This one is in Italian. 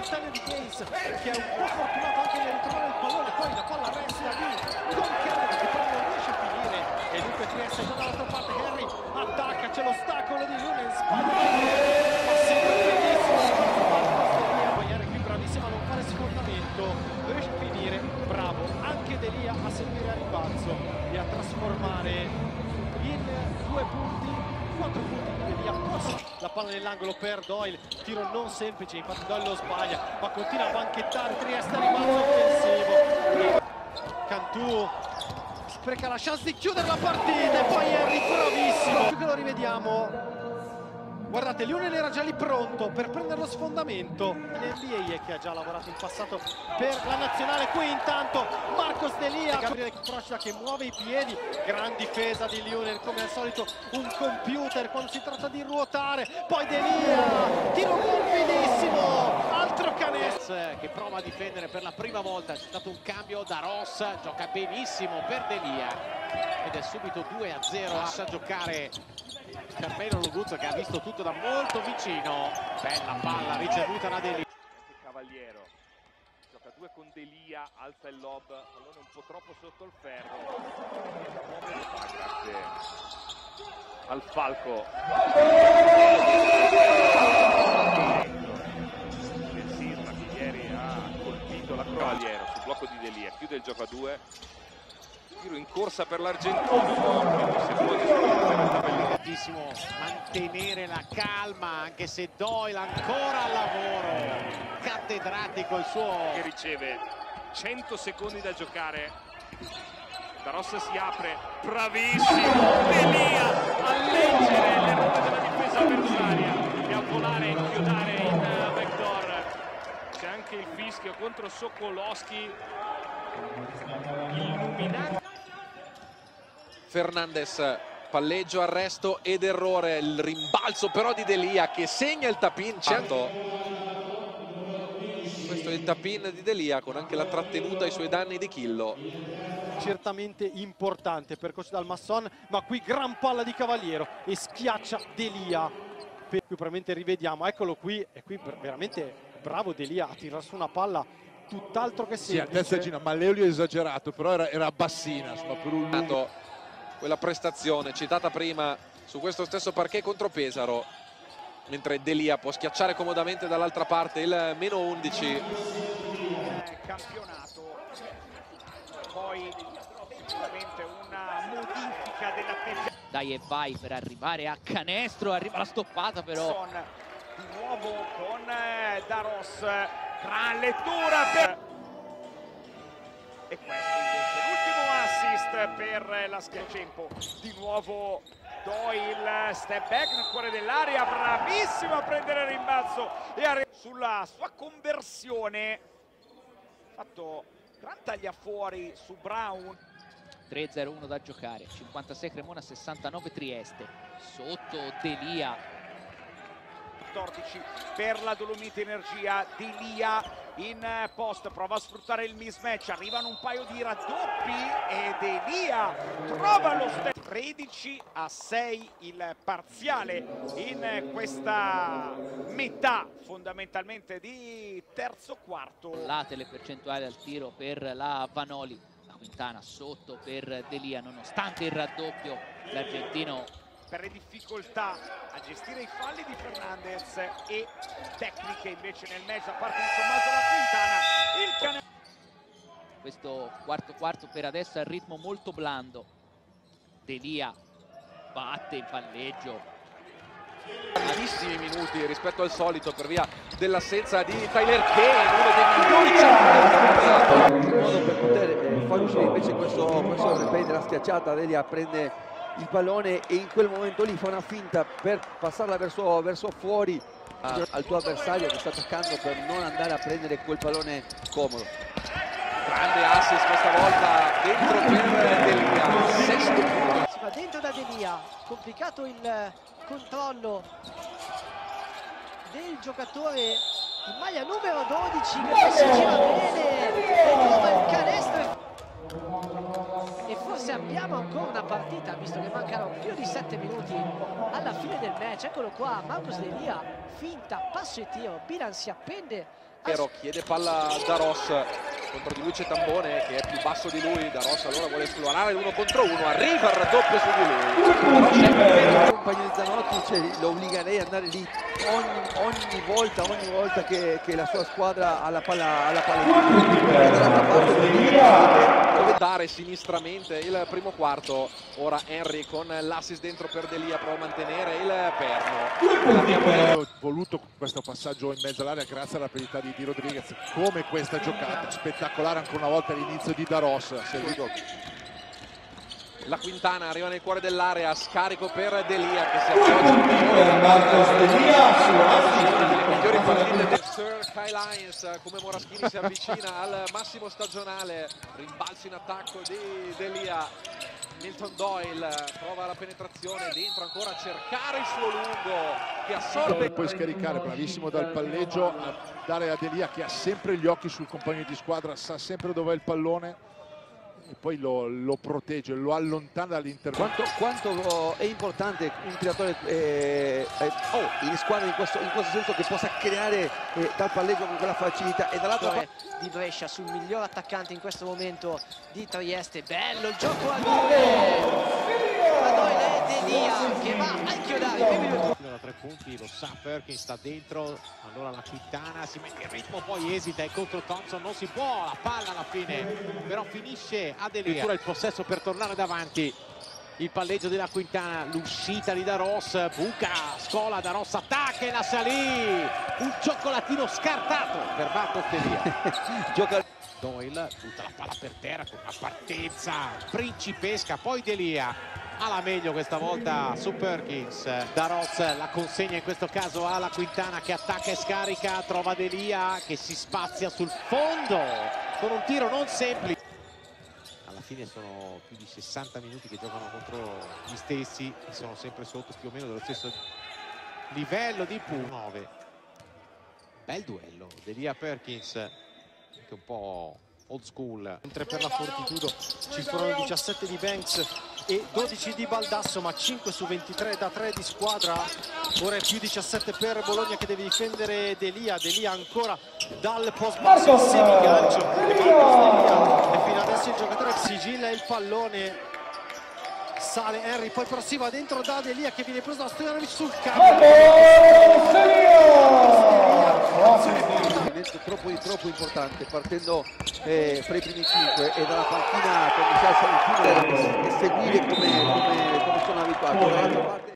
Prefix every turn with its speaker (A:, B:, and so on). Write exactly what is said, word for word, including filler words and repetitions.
A: Stanley di Gaze, che è un po' fortunato anche nel ritrovare il pallone, poi la palla resta lì con Kennedy che però non riesce a finire, e dunque Trieste già dall'altra parte. Henry attacca, c'è l'ostacolo di Lunen, sbaglia, ma segue benissimo poi Henry qui bravissima a non fare sfondamento, riesce a finire, bravo anche Delia a seguire a rimbalzo e a trasformare in due punti, quattro punti di Delia. La palla nell'angolo per Doyle, tiro non semplice, infatti Doyle lo sbaglia, ma continua a banchettare Trieste a rimbalzo offensivo. Cantù spreca la chance di chiudere la partita e poi Henry bravissimo. Più che lo rivediamo, guardate, Lunen era già lì pronto per prendere lo sfondamento. N B A che ha già lavorato in passato per la nazionale. Qui intanto Marcos Delia, Gabriele Procida che muove i piedi, gran difesa di Lunen, come al solito un computer quando si tratta di ruotare. Poi Delia, tiro morbidissimo, altro canestro
B: che prova a difendere per la prima volta. C'è stato un cambio da Ross, gioca benissimo per Delia ed è subito due a zero. Lascia giocare Carmelo Loguzzo che ha visto tutto da molto vicino. Bella palla ricevuta da Delia.
C: Cavaliero gioca due con Delia, alza il lob, pallone un po' troppo sotto il ferro. Grazie al Falco. Del Sisma che ieri ha colpito la Cavaliero sul blocco di Delia, chiude il gioco a due. Tiro in corsa per l'Argentino,
B: Tantissimo mantenere la calma anche se Doyle ancora al lavoro, cattedratico il suo,
C: che riceve cento secondi da giocare. Da Rossa si apre, bravissimo Delia a leggere l'errore della difesa avversaria e a volare e inchiodare in backdoor. C'è anche il fischio contro Sokolowski, illuminato.
D: Fernandez, palleggio, arresto ed errore, il rimbalzo però di Delia che segna il tap-in. Certo, questo è il tap-in di Delia con anche la trattenuta ai suoi danni di Chillo.
A: Certamente importante percorso dal Masson, ma qui gran palla di Cavaliero e schiaccia Delia. Qui probabilmente rivediamo, eccolo qui, e qui veramente bravo Delia a tirare su una palla tutt'altro che semplice.
E: Sì, a testa gira, ma Leoli è esagerato, però era, era bassina, insomma, per un lungo...
D: Quella prestazione citata prima su questo stesso parquet contro Pesaro, mentre Delia può schiacciare comodamente dall'altra parte il meno undici.
F: Campionato, poi sicuramente una modifica dell'atteggiamento.
G: Dai e vai per arrivare a canestro, arriva la stoppata però.
F: Di nuovo con Daros, gran lettura per... E questo invece l'ultimo assist per la Schiacempo. Di nuovo Doyle, step back nel cuore dell'area, bravissimo a prendere il rimbalzo e a... sulla sua conversione. Fatto gran taglia fuori su Brown.
G: tre a zero uno da giocare, cinquantasei Cremona, sessantanove Trieste. Sotto Delia.
F: quattordici per la Dolomite Energia. Delia in post, prova a sfruttare il mismatch, arrivano un paio di raddoppi e Delia trova lo step. tredici a sei il parziale in questa metà fondamentalmente di terzo quarto.
G: Late le percentuali al tiro per la Vanoli. La Quintana sotto per Delia, nonostante il raddoppio l'argentino
F: per le difficoltà a gestire i falli di Fernandez e tecniche invece nel match da parte di Tommaso La Quintana. Il cane...
G: Questo quarto quarto per adesso è a ritmo molto blando. Delia batte il palleggio.
D: Tantissimi minuti rispetto al solito per via dell'assenza di Tyler Kane, uno dei migliori centri.
H: In modo per poter eh, far uscire invece questo, questo replay della schiacciata. Delia prende il pallone e in quel momento lì fa una finta per passarla verso, verso fuori a, al tuo avversario che sta attaccando, per non andare a prendere quel pallone comodo.
D: Grande assist questa volta dentro per Delia, sesto punto.
I: Si va dentro da Delia, complicato il controllo del giocatore in maglia numero dodici che poi si gira bene e trova il canestro. E forse abbiamo ancora una partita, visto che mancano più di sette minuti alla fine del match. Eccolo qua, Marcos Delia, finta, passo e tiro, Bilan si appende
D: Pero chiede palla da Ross, contro di lui c'è Tambone che è più basso di lui. Da Ross allora vuole esplorare l'uno contro uno, arriva il raddoppio su di lui.
H: Il compagno di Zanotti, cioè, lo obbligherei ad andare lì ogni, ogni volta, ogni volta che, che la sua squadra ha la palla, ha la palla e dall'altra parte dove
D: dare sinistramente il primo quarto. Ora Henry con l'assist dentro per Delia, prova a mantenere il perno.
E: Ho voluto questo passaggio in mezzo all'area grazie alla rapidità di, di Rodriguez. Come questa giocata spettacolare ancora una volta all'inizio di Da Ross.
D: La Quintana arriva nel cuore dell'area, scarico per Delia che si appoggia alle migliori partite del Sir Kyle Hines. Come Moraschini si avvicina al massimo stagionale, rimbalzo in attacco di Delia. Milton Doyle prova la penetrazione dentro, ancora a cercare il suo lungo che assorbe.
E: Puoi scaricare, bravissimo dal palleggio, a dare a Delia che ha sempre gli occhi sul compagno di squadra, sa sempre dov'è il pallone e poi lo, lo protegge, lo allontana dall'intervento.
H: Quanto, quanto è importante un tiratore eh, eh, oh, in squadra in questo, in questo senso, che possa creare eh, dal palleggio con quella facilità. E dall'altra parte
I: di Brescia sul miglior attaccante in questo momento di Trieste. Bello il gioco a due tra Doyle e Delia che va a inchiodare i primi due
B: da tre punti, lo sa Perkins, sta dentro, allora la Quintana si mette in ritmo, poi esita e contro Thompson non si può, la palla alla fine però finisce a Delia. Il possesso per tornare davanti, il palleggio della Quintana, l'uscita di Da Ross, buca, scola, Da Ross attacca e la salì, un cioccolatino scartato per Marco Delia.
H: gioca
B: Doyle butta la palla per terra con una partenza principesca, poi Delia alla meglio questa volta su Perkins. Da Ross la consegna in questo caso alla Quintana che attacca e scarica, trova Delia che si spazia sul fondo con un tiro non semplice. Alla fine sono più di sessanta minuti che giocano contro gli stessi e sono sempre sotto più o meno dello stesso livello di punti. nove. Bel duello, Delia Perkins, anche un po' old school.
A: Mentre per la Fortitudo ci furono diciassette di Banks e dodici di Baldasso, ma cinque su ventitré da tre di squadra. Ora è più diciassette per Bologna che deve difendere Delia. Delia ancora dal post basso, il semigancio e fino adesso il giocatore sigilla il pallone. Sale Henry, poi però si va dentro da Delia che viene preso da Stojanovic sul campo.
H: troppo, troppo importante, partendo eh, fra i primi cinque e dalla panchina come si alza il fine e seguire come, come, come sono abituati.